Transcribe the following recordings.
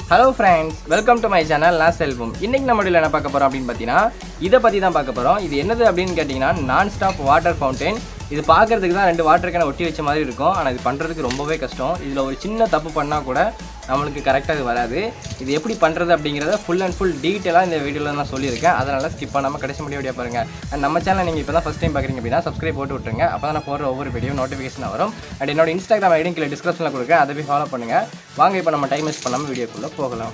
Hello friends, welcome to my channel Last Album. இன்னைக்கு நம்ம வீடியோல என்ன பார்க்க போறோம் அப்படினு பாத்தீனா இத பத்தி தான் பார்க்க போறோம். இது என்னது அப்படினு கேட்டிங்கனா நான் ஸ்டாப் வாட்டர் ஃபவுண்டைன். இது பார்க்கிறதுக்கு தான் ரெண்டு வாட்டர் கேனை ஒட்டி வச்ச மாதிரி இருக்கும். ஆனா இது பண்றதுக்கு ரொம்பவே கஷ்டம். இதுல ஒரு சின்ன தப்பு பண்ணா கூட நமக்கு கரெக்ட்டா இது வராது. இது எப்படி பண்றது அப்படிங்கறத full and full டீடைலா இந்த வீடியோல நான் சொல்லியிருக்கேன். அதனால ஸ்கிப் பண்ணாம கடைசி முடிய வீடியோ பாருங்க. And நம்ம சேனலை நீங்க இப்பதான் first time பார்க்கறீங்க அப்படினா subscribe போட்டு விட்டுருங்க. அப்பதான் நான் போடுற ஒவ்வொரு வீடியோ நோட்டிஃபிகேஷன் வரும். And என்னோட Instagram ஐடி கீழ டிஸ்கிரிப்ஷன்ல கொடுக்கிறேன். அதை போய் ஃபாலோ பண்ணுங்க. வாங்க இப்போ நம்ம டைம் வேஸ்ட் பண்ணாம வீடியோக்குள்ள போகலாம்.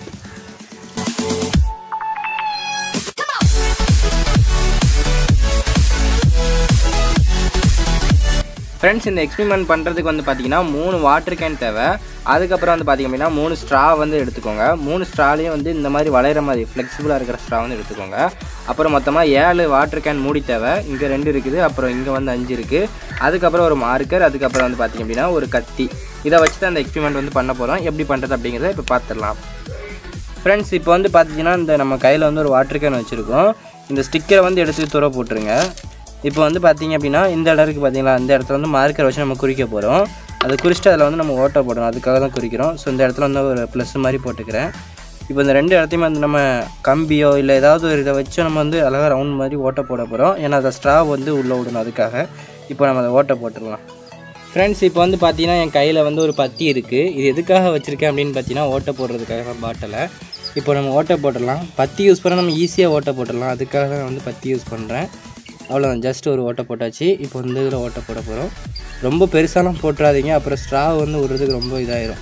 Friends, இந்த எக்ஸ்பெரிமென்ட் பண்றதுக்கு வந்து பாத்தீங்கன்னா 3 வாட்டர் கேன் தேவை. அதுக்கு அப்புறம் வந்து பாத்தீங்க அப்படினா 3 ஸ்ட்ரா வந்து எடுத்துக்கோங்க. 3 ஸ்ட்ராலயும் வந்து இந்த மாதிரி வளையற மாதிரி ஃப்ளெக்சிபிளா இருக்கிற ஸ்ட்ரா வந்து எடுத்துக்கோங்க. அப்புறம் மொத்தமா 7 வாட்டர் கேன் மூடி தேவை. இங்க 2 இருக்குது, அப்புறம் இங்க வந்து 5 இருக்கு. அதுக்கு அப்புறம் ஒரு மார்க்கர், அதுக்கு அப்புறம் வந்து பாத்தீங்க அப்படினா ஒரு கத்தி. இத வச்சு தான் இந்த எக்ஸ்பெரிமென்ட் வந்து பண்ண போறோம். எப்படி பண்றது அப்படிங்கறத இப்ப பாத்துறலாம். Friends, இப்போ வந்து பாத்தீங்கன்னா இந்த நம்ம கையில வந்து ஒரு வாட்டர் கேன் வச்சிருக்கோம். இந்த ஸ்டிக்கரை வந்து எடுத்து தூர போட்டுருங்க. இப்போ வந்து பாத்தீங்க அப்படினா இந்த இடம் இருக்கு பாத்தீங்களா, இந்த இடத்துல வந்து மார்க்கர் வச்சு நம்ம குறிக்க போறோம். அது குறிச்சிட்டு அதுல வந்து நம்ம ஓட்ட போடணும். அதுக்காக தான் குறிக்கிறோம். சோ இந்த இடத்துல வந்து ஒரு ப்ளஸ் மாதிரி போட்டுக்கிறேன். இப்போ இந்த ரெண்டு இடத்தையும் வந்து நம்ம கம்பியோ இல்ல ஏதாவது ஒரு இத வச்சு நம்ம வந்து அழகா ரவுண்ட் மாதிரி ஓட்ட போட போறோம். ஏன்னா அந்த ஸ்ட்ரா வந்து உள்ள விடணும். அதுக்காக இப்போ நம்ம அதை ஓட்ட போட்டுறலாம். Friends, இப்போ வந்து பாத்தீங்கன்னா என் கையில வந்து ஒரு பத்தி இருக்கு. இது எதுக்காக வச்சிருக்கேன் அப்படின்னு பாத்தீங்கன்னா ஓட்ட போடுறதுக்காக பாட்டில. இப்போ நம்ம ஓட்ட போட்டுடலாம். பத்தி யூஸ் பண்ணா நம்ம ஈஸியா ஓட்ட போட்டுடலாம். அதுக்காக நான் வந்து பத்தி யூஸ் பண்றேன். அவ்வளோதான், ஜஸ்ட் ஒரு ஓட்ட போட்டாச்சு. இப்போ வந்து இதில் ஓட்ட போட போகிறோம். ரொம்ப பெருசாலாம் போட்டுறாதீங்க, அப்புறம் ஸ்ட்ரா வந்து விடுறதுக்கு ரொம்ப இதாயிரும்.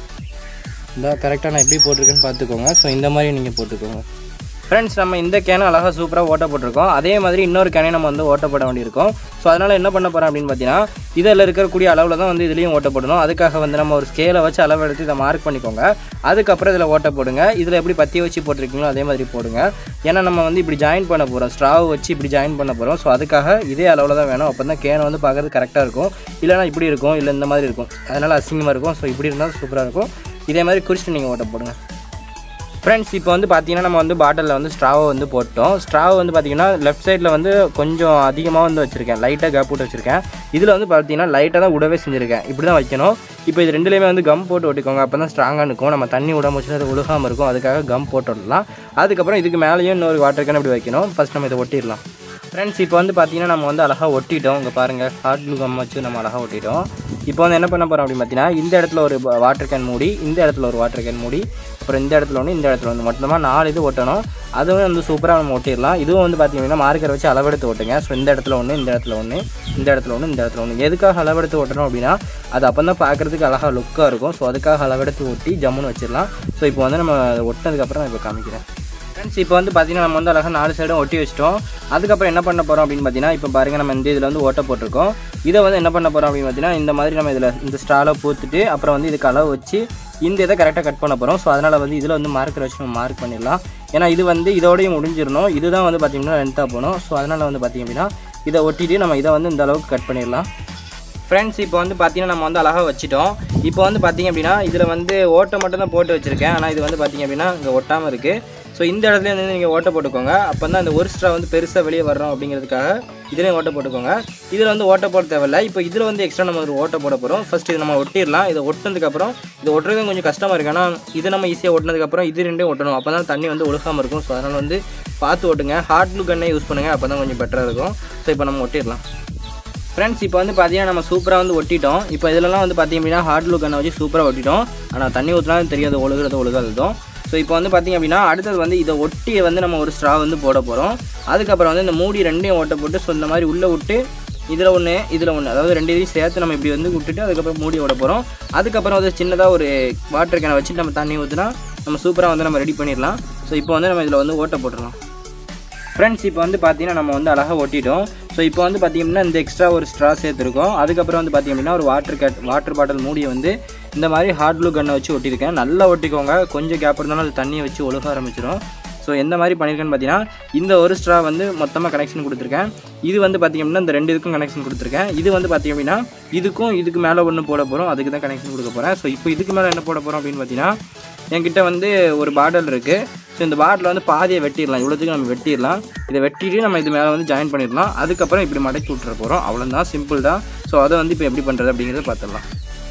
இந்த கரெக்டாக நான் எப்படி போட்டிருக்கேன்னு பார்த்துக்கோங்க. ஸோ இந்த மாதிரி நீங்கள் போட்டுக்கோங்க. ஃப்ரெண்ட்ஸ், நம்ம இந்த கேனை அழகாக சூப்பராக ஓட்ட போட்டிருக்கோம். அதே மாதிரி இன்னொரு கேனை நம்ம வந்து ஓட்ட போட வேண்டியிருக்கோம். ஸோ அதனால் என்ன பண்ண போகிறோம் அப்படின்னு பார்த்தீங்கன்னா இதில் இருக்கக்கூடிய அளவில் தான் வந்து இதுலேயும் ஓட்ட போடணும். அதுக்காக வந்து நம்ம ஒரு ஸ்கேலை வச்சு அளவு எடுத்து இதை மார்க் பண்ணிக்கோங்க. அதுக்கப்புறம் இதில் ஓட்ட போடுங்க. இதில் எப்படி பற்றி வச்சு போட்டிருக்கீங்களோ அதே மாதிரி போடுங்க. ஏன்னா நம்ம வந்து இப்படி ஜாயின் பண்ண போகிறோம், ஸ்ட்ராவை வச்சு இப்படி ஜாயின் பண்ண போகிறோம். ஸோ அதுக்காக இதே அளவில் தான் வேணும். அப்போ தான் கேனை வந்து பார்க்குறது கரெக்டாக இருக்கும். இல்லைனா இப்படி இருக்கும், இல்லை இந்த மாதிரி இருக்கும். அதனால் அசிங்கமாக இருக்கும். ஸோ இப்படி இருந்தால் சூப்பராக இருக்கும். இதே மாதிரி குறிச்சிட்டு நீங்கள் ஓட்ட போடுங்க. ஃப்ரெண்ட்ஸ், இப்போ வந்து பார்த்தீங்கன்னா நம்ம வந்து பாட்டிலில் வந்து ஸ்ட்ராவை வந்து போட்டோம். ஸ்ட்ராவை வந்து பார்த்தீங்கன்னா லெஃப்ட் சைடில் வந்து கொஞ்சம் அதிகமாக வந்து வச்சுருக்கேன். லைட்டாக கேப் போட்டு வச்சுருக்கேன். இதில் வந்து பார்த்தீங்கன்னா லைட்டாக தான் விடவே செஞ்சுருக்கேன். இப்படி தான் வைக்கணும். இப்போ இது ரெண்டுலேயுமே வந்து கம் போட்டு ஒட்டிக்கோங்க. அப்போ தான் ஸ்ட்ராங்காக இருக்கும். நம்ம தண்ணி விடாம வச்சு அது உழுகாமல் இருக்கும். அதுக்காக கம் போட்டு விடலாம். அதுக்கப்புறம் இதுக்கு மேலேயும் இன்னொரு வாட்டர் கேன் இப்படி வைக்கணும். ஃபஸ்ட் நம்ம இதை ஒட்டிடலாம். ஃப்ரெண்ட்ஸ், இப்போ வந்து பார்த்தீங்கன்னா நம்ம வந்து அழகாக ஒட்டிட்டோம். இங்கே பாருங்கள், ஹாட் க்ளூ கம் வச்சு நம்ம அழகாக ஒட்டிட்டோம். இப்போ வந்து என்ன பண்ண போகிறோம் அப்படின்னு பார்த்தீங்கன்னா இந்த இடத்துல ஒரு வாட்டர் கேன் மூடி, இந்த இடத்துல ஒரு வாட்டர் கேன் மூடி, அப்புறம் இந்த இடத்துல ஒன்று, இந்த இடத்துல ஒன்று, மொத்தமாக 4 இது ஒட்டணும். அதுவும் வந்து சூப்பராக நம்ம ஒட்டிடலாம். இதுவும் வந்து பார்த்தீங்கன்னா மார்க்கர் வச்சு அளவெடுத்து ஓட்டுங்க. ஸோ இந்த இடத்துல ஒன்று, இந்த இடத்துல ஒன்று, இந்த இடத்துல ஒன்று, இந்த இடத்துல ஒன்று. எதுக்காக அளவெடுத்து ஓட்டணும் அப்படின்னா அது அப்போ தான் பார்க்குறதுக்கு அழகாக லுக்காக இருக்கும். ஸோ அதுக்காக அளவெடுத்து ஒட்டி ஜம்முன்னு வச்சிடலாம். ஸோ இப்போ வந்து நம்ம ஒட்டினதுக்கப்புறம் நான் இப்போ காமிக்கிறேன். ஃப்ரெண்ட்ஸ், இப்போ வந்து பார்த்தீங்கன்னா நம்ம வந்து அழகாக 4 சைடும் ஒட்டி வச்சிட்டோம். அதுக்கப்புறம் என்ன பண்ண போகிறோம் அப்படின்னு பார்த்தீங்கன்னா இப்போ பாருங்கள், நம்ம இந்த இதில் வந்து ஓட்ட போட்டிருக்கோம். இதை வந்து என்ன பண்ண போகிறோம் அப்படின்னு பார்த்தீங்கன்னா இந்த மாதிரி நம்ம இதில் இந்த ஸ்ட்ராவில் பூத்துட்டு அப்புறம் வந்து இதுக்கு அளவு வச்சு இந்த இதை கரெக்டாக கட் பண்ண போகிறோம். ஸோ அதனால் வந்து இதில் வந்து மார்க்கர் வச்சு நம்ம மார்க் பண்ணிடலாம். ஏன்னா இது வந்து இதோடையும் முடிஞ்சிடணும். இதுதான் வந்து பார்த்திங்கன்னா லென்த்தாக போகணும். ஸோ அதனால் வந்து பார்த்திங்க அப்படின்னா இதை ஒட்டிட்டு நம்ம இதை வந்து இந்த அளவுக்கு கட் பண்ணிடலாம். ஃப்ரெண்ட்ஸ், இப்போ வந்து பார்த்தீங்கன்னா நம்ம வந்து அழகாக வச்சுட்டோம். இப்போ வந்து பார்த்திங்க அப்படின்னா இதில் வந்து ஓட்டை மட்டும் தான் போட்டு வச்சுருக்கேன். ஆனால் இது வந்து பார்த்திங்க அப்படின்னா இங்கே ஒட்டாமல் இருக்குது. ஸோ இந்த இடத்துல வந்து நீங்கள் ஓட்ட போட்டுக்கோங்க. அப்போ தான் அந்த ஒரு ஸ்ட்ரா வந்து பெருசாக வெளியே வர்றோம் அப்படிங்கிறதுக்காக இதிலையும் ஓட்ட போட்டுக்கோங்க. இதில் வந்து ஓட்ட போட தேவையில்லை. இப்போ இதில் வந்து எக்ஸ்ட்ரா நம்ம ஒரு ஓட்ட போட போகிறோம். ஃபஸ்ட்டு இது நம்ம ஒட்டிடலாம். இதை ஒட்டினதுக்கப்புறம் இது ஒட்டுறது கொஞ்சம் கஷ்டமாக இருக்குது. ஆனால் இது நம்ம ஈஸியாக ஒட்டினதுக்கப்புறம் இது ரெண்டும் ஒட்டணும். அப்போ தான் தண்ணி வந்து ஒழுகாமல் இருக்கும். ஸோ அதனால் வந்து பார்த்து ஓட்டுங்க. ஹாட் க்ளூ கன்னே யூஸ் பண்ணுங்கள். அப்போ தான் கொஞ்சம் பெட்டராக இருக்கும். ஸோ இப்போ நம்ம ஒட்டிடலாம். ஃப்ரெண்ட்ஸ், இப்போ வந்து பார்த்தீங்கன்னா நம்ம சூப்பராக வந்து ஒட்டிட்டோம். இப்போ இதெல்லாம் வந்து பார்த்தீங்க அப்படின்னா ஹாட் க்ளூ கன்னை வச்சு சூப்பராக ஒட்டிட்டோம். ஆனால் தண்ணி ஊற்றினாலும் தெரியாது ஒழுகாததும். ஸோ இப்போ வந்து பார்த்திங்க அப்படின்னா அடுத்தது வந்து இதை ஒட்டி வந்து நம்ம ஒரு ஸ்ட்ரா வந்து போட போகிறோம். அதுக்கப்புறம் வந்து இந்த மூடி ரெண்டையும் ஓட்ட போட்டு ஸோ இந்த மாதிரி உள்ளே விட்டு இதில் ஒன்று, இதில் ஒன்று, அதாவது 2 இதையும் சேர்த்து நம்ம இப்படி வந்து விட்டுட்டு அதுக்கப்புறம் மூடி ஓட போகிறோம். அதுக்கப்புறம் வந்து சின்னதாக ஒரு வாட்டர் கேனை வச்சுட்டு நம்ம தண்ணி ஊற்றினா நம்ம சூப்பராக வந்து நம்ம ரெடி பண்ணிடலாம். ஸோ இப்போ வந்து நம்ம இதில் வந்து ஓட்ட போட்டுடலாம். ஃப்ரெண்ட்ஸ், இப்போ வந்து பார்த்தீங்கன்னா நம்ம வந்து அழகாக ஒட்டிட்டோம். ஸோ இப்போ வந்து பார்த்திங்கன்னா இந்த எக்ஸ்ட்ரா ஒரு ஸ்ட்ரா சேர்த்துருக்கோம். அதுக்கப்புறம் வந்து பார்த்திங்க அப்படின்னா ஒரு வாட்டர் பாட்டில் மூடியை வந்து இந்த மாதிரி ஹாட் க்ளூ கன்னை வச்சு ஒட்டியிருக்கேன். நல்லா ஒட்டிக்கோங்க. கொஞ்சம் கேப் இருந்தாலும் அது தண்ணியை வச்சு ஒழுக ஆரம்பிச்சிடும். ஸோ எந்த மாதிரி பண்ணியிருக்கேன்னு பார்த்தீங்கன்னா இந்த ஒரு ஸ்ட்ரா வந்து மொத்தமாக கனெக்ஷன் கொடுத்துருக்கேன். இது வந்து பார்த்திங்க அப்படின்னா இந்த 2 இதுக்கும் கனெக்ஷன் கொடுத்துருக்கேன். இது வந்து பார்த்திங்க அப்படின்னா இதுக்கும் இதுக்கு மேலே ஒன்று போட போகிறோம். அதுக்கு தான் கனெக்ஷன் கொடுக்க போகிறேன். ஸோ இப்போ இதுக்கு மேலே என்ன போட போகிறோம் அப்படின்னு பார்த்தீங்கன்னா என்கிட்ட வந்து ஒரு பாட்டில் இருக்குது. ஸோ இந்த பாட்டில் வந்து பாதியை வெட்டிடலாம். இவ்வளோத்துக்கு நம்ம வெட்டிடலாம். இதை வெட்டிட்டு நம்ம இது மேலே வந்து ஜாயின் பண்ணிடலாம். அதுக்கப்புறம் இப்படி மடக்கி விட்டுற போகிறோம். அவ்வளோதான், சிம்பிள் தான். ஸோ அதை வந்து இப்போ எப்படி பண்ணுறது அப்படிங்கிறத பார்த்துடலாம்.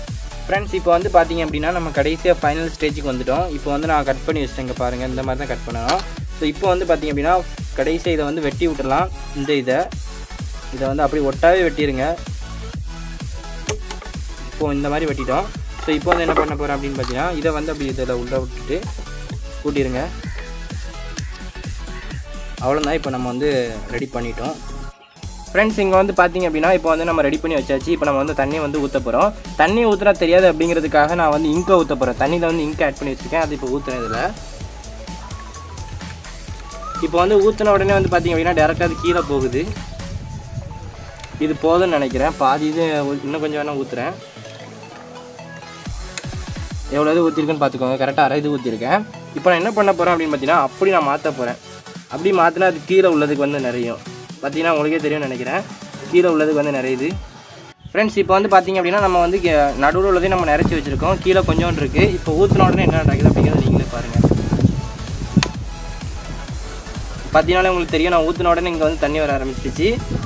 ஃப்ரெண்ட்ஸ் இப்போ வந்து பார்த்தீங்க அப்படின்னா நம்ம கடைசியாக ஃபைனல் ஸ்டேஜுக்கு வந்துட்டோம். இப்போ வந்து நான் கட் பண்ணி வச்சிட்டேங்க பாருங்கள், இந்த மாதிரி தான் கட் பண்ணணும். ஸோ இப்போ வந்து பார்த்தீங்க அப்படின்னா கடைசியாக இதை வந்து வெட்டி விட்டுடலாம். இதை வந்து அப்படி ஒட்டாவே வெட்டிடுங்க. இப்போது இந்த மாதிரி வெட்டிட்டோம். ஸோ இப்போ வந்து என்ன பண்ண போகிறேன் அப்படின்னு பார்த்தீங்கன்னா இதை வந்து அப்படி இதில் உள்ளே விட்டுட்டு கூட்டிடுங்க. அவ்வளோதான், இப்போ நம்ம வந்து ரெடி பண்ணிட்டோம். ஃப்ரெண்ட்ஸ் இங்கே வந்து பார்த்தீங்க அப்படின்னா இப்போ வந்து நம்ம ரெடி பண்ணி வச்சாச்சு. இப்போ நம்ம வந்து தண்ணி வந்து ஊற்ற போகிறோம். தண்ணி ஊற்றுனா தெரியாது அப்படிங்கிறதுக்காக நான் வந்து இங்கை ஊற்ற போகிறேன். தண்ணியில் வந்து இங்கை ஆட் பண்ணி வச்சுருக்கேன். அது இப்போ ஊற்றுறேன். இதில் இப்போ வந்து ஊற்றின உடனே வந்து பார்த்தீங்க அப்படின்னா டேரெக்டாக அது கீழே போகுது. இது போதும்னு நினைக்கிறேன். பாதி இது இன்னும் கொஞ்சம் வேணால் ஊற்றுறேன். எவ்வளோ இது ஊற்றிருக்குன்னு பார்த்துக்கோங்க. கரெக்டாக அரை இது ஊற்றிருக்கேன். இப்போ நான் என்ன பண்ண போகிறேன் அப்படின்னு பார்த்தீங்கன்னா அப்படி நான் மாற்ற போகிறேன். அப்படி மாற்றினா அது கீழே உள்ளதுக்கு வந்து நிறையும். பார்த்தீங்கன்னா உங்களுக்கே தெரியும்னு நினைக்கிறேன். கீழே உள்ளதுக்கு வந்து நிறையுது. ஃப்ரெண்ட்ஸ் இப்போ வந்து பார்த்தீங்க அப்படின்னா நம்ம வந்து நடுவில் உள்ளதையும் நம்ம நிறச்சி வச்சுருக்கோம். கீழே கொஞ்சோண்டு இருக்குது. இப்போ ஊற்றின உடனே என்ன நடக்குது அப்படிங்கிறத நீங்களே பாருங்கள். பார்த்தீங்கன்னாலே உங்களுக்கு தெரியும், நான் ஊற்றின உடனே இங்கே வந்து தண்ணி வர ஆரம்பிச்சிச்சு.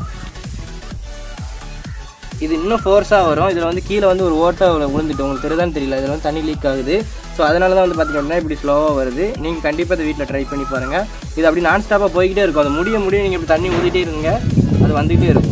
இது இன்னும் ஃபோர்ஸாக வரும். இதில் வந்து கீழே வந்து ஒரு ஓட்டை விழுந்துட்டு உங்களுக்கு தெரியுதான்னு தெரியல. இதில் வந்து தண்ணி லீக் ஆகுது. ஸோ அதனால தான் வந்து பார்த்திங்க அப்படின்னா இப்படி ஸ்லோவாக வருது. நீங்கள் கண்டிப்பாக அதை வீட்டில் ட்ரை பண்ணி பாருங்கள். இது அப்படி நான் ஸ்டாப்பாக போய்கிட்டே இருக்கும். அது முடிய நீங்கள் இப்படி தண்ணி ஊற்றிட்டே இருங்க, அது வந்துகிட்டே இருக்கும்.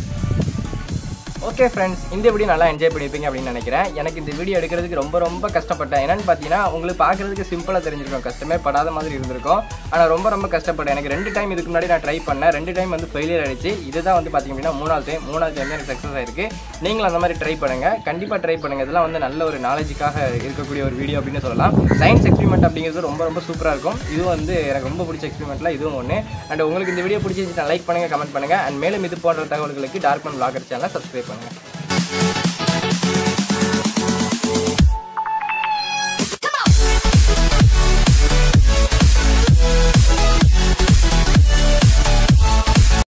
ஓகே ஃப்ரெண்ட்ஸ், இந்த வீடியோ நல்லா என்ஜாய் பண்ணியிருப்பீங்க அப்படின்னு நினைக்கிறேன். எனக்கு இந்த வீடியோ எடுக்கிறதுக்கு ரொம்ப கஷ்டப்பட்டேன். என்னென்னு பார்த்தீங்கன்னா உங்களுக்கு பார்க்குறதுக்கு சிம்பிளாக தெரிஞ்சிருக்கும், கஷ்டமே படாத மாதிரி இருந்திருக்கும். ஆனால் ரொம்ப கஷ்டப்பட்டேன். எனக்கு 2 டைம் இதுக்கு முன்னாடி நான் ட்ரை பண்ணேன். 2 டைம் வந்து ஃபெயிலியர் ஆகிடுச்சு. இதுதான் வந்து பார்த்திங்க அப்படின்னா மூணாவது டைம் வந்து எனக்கு சக்ஸஸ் ஆகிருக்கு. நீங்களும் அந்த மாதிரி ட்ரை பண்ணுங்கள், கண்டிப்பாக ட்ரை பண்ணுங்கள். இதெல்லாம் வந்து நல்ல ஒரு நாலேஜுக்காக இருக்கக்கூடிய ஒரு வீடியோ அப்படின்னு சொல்லலாம். சயின்ஸ் எக்ஸ்பெரிமெண்ட் அப்படிங்கிறது ரொம்ப சூப்பராக இருக்கும். இதுவும் வந்து எனக்கு ரொம்ப பிடிச்ச எக்ஸ்பெரிமெண்ட்டில் இதுவும் ஒன்று. அண்ட் உங்களுக்கு இந்த வீடியோ பிடிச்சிருந்துச்சுன்னா லைக் பண்ணுங்கள், கமெண்ட் பண்ணுங்கள். அண்ட் மேலும் இது போன்ற தகவல்களுக்கு டார்க்மேன் vlogger சேனலை சப்ஸ்கிரைப் பண்ணுங்கள்.